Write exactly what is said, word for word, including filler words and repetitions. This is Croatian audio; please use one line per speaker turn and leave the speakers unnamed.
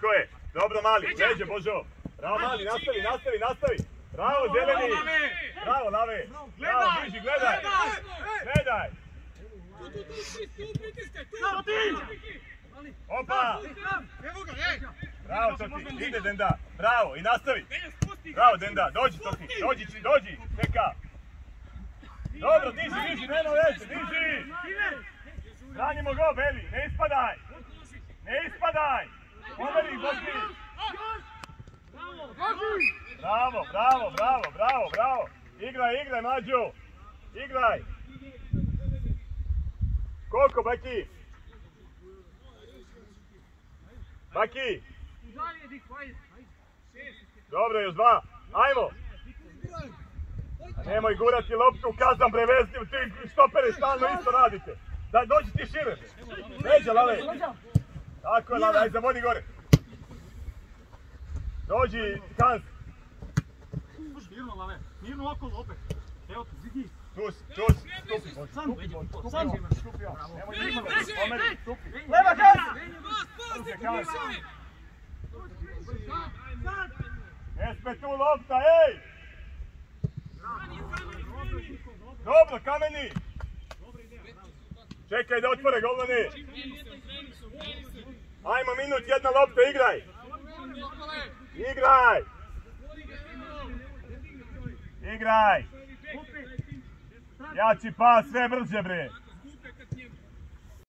Tako je. Dobro mali. Leđe Božo. Bravo mali, nastavi, nastavi, nastavi. Bravo zeleni. Bravo Lave. Bravo, bliži, gledaj. Gledaj. Opa. Bravo Toki, ide Denda. Bravo i nastavi. Bravo Denda, dođi Toki, dođi, dođi. Čeka. Dobro, diži, diži, nema veze, diži. Branimo go, Beli, ne ispadaj. Ne ispadaj. Pomeri, Boki. Bravo, bravo, bravo, bravo, bravo. Igraj, igraj, Mađo. Igraj. Koliko, Baki? Baki. Dobro, još dva. Ajmo. Nemoj gurati loptu, kazam prevezni, ti štopere stalno isto radite. Daj, dođi ti šire. Leđa, Lale. Tako je, Lale, aj zavodi gore. Dođi, Hans.
Mirno, Lale. Mirno okolo opet. Evo tu, zidi.
Tu si, tu si. Stupi,
Sam,
sam. Stupi, nemoj nikolo. Pomeri, stupi.
Leva, Hans!
Ne sme tu lopta, ej! Dobro, Kameni! Čekaj da otvore golmane! Ajmo minut, jedna lopta, igraj! Igraj! Igraj! Jači pas, sve brže bre!